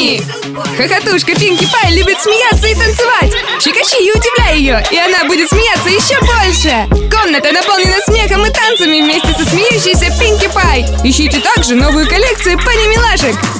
Пенни! Хохотушка Пинки Пай любит смеяться и танцевать. Щекочи и удивляй ее, и она будет смеяться еще больше. Комната наполнена смехом и танцами вместе со смеющейся Пинки Пай. Ищите также новую коллекцию Пенни-милашек.